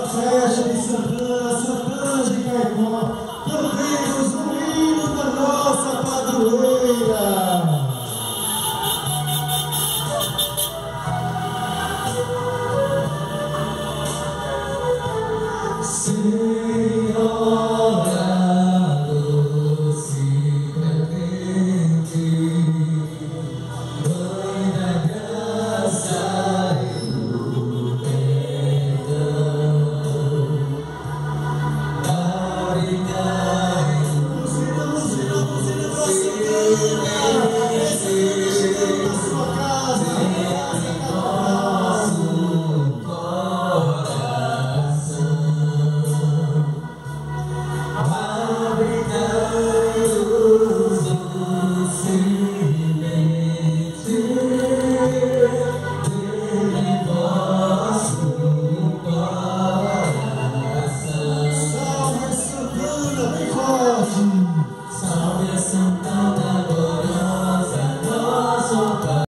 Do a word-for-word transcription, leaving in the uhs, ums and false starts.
festa de Santana, Santana de Caicó, cantemos o hino da nossa padroeira. Salve a Santana!